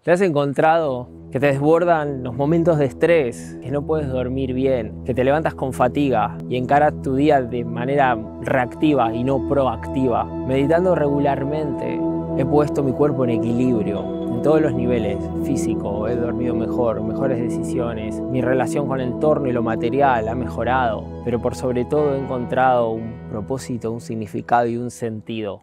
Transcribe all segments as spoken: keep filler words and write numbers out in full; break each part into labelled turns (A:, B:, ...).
A: ¿Te has encontrado que te desbordan los momentos de estrés, que no puedes dormir bien, que te levantas con fatiga y encaras tu día de manera reactiva y no proactiva? Meditando regularmente he puesto mi cuerpo en equilibrio en todos los niveles: físico, he dormido mejor, mejores decisiones, mi relación con el entorno y lo material ha mejorado, pero por sobre todo he encontrado un propósito, un significado y un sentido.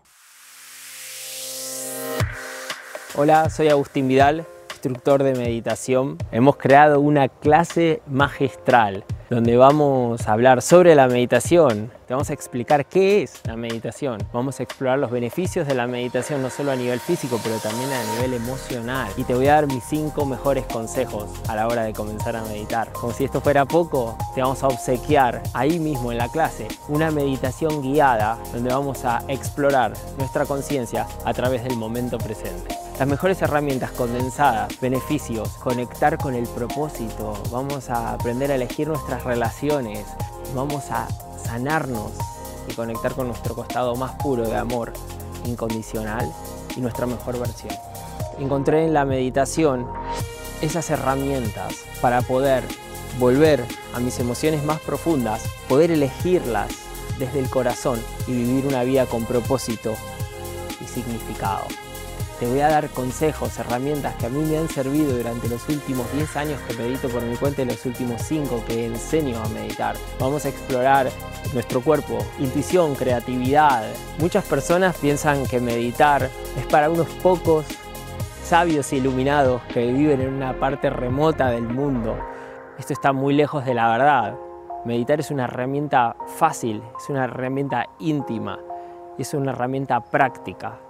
A: Hola, soy Agustín Vidal, instructor de meditación. Hemos creado una clase magistral donde vamos a hablar sobre la meditación. Te vamos a explicar qué es la meditación. Vamos a explorar los beneficios de la meditación, no solo a nivel físico, pero también a nivel emocional. Y te voy a dar mis cinco mejores consejos a la hora de comenzar a meditar. Como si esto fuera poco, te vamos a obsequiar ahí mismo en la clase una meditación guiada donde vamos a explorar nuestra conciencia a través del momento presente. Las mejores herramientas condensadas, beneficios, conectar con el propósito, vamos a aprender a elegir nuestras relaciones, vamos a sanarnos y conectar con nuestro costado más puro de amor incondicional y nuestra mejor versión. Encontré en la meditación esas herramientas para poder volver a mis emociones más profundas, poder elegirlas desde el corazón y vivir una vida con propósito y significado. Te voy a dar consejos, herramientas que a mí me han servido durante los últimos diez años que medito por mi cuenta y los últimos cinco que enseño a meditar. Vamos a explorar nuestro cuerpo, intuición, creatividad. Muchas personas piensan que meditar es para unos pocos sabios e iluminados que viven en una parte remota del mundo. Esto está muy lejos de la verdad. Meditar es una herramienta fácil, es una herramienta íntima, es una herramienta práctica.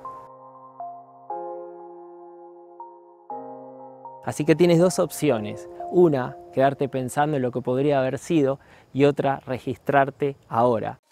A: Así que tienes dos opciones: una, quedarte pensando en lo que podría haber sido, y otra, registrarte ahora.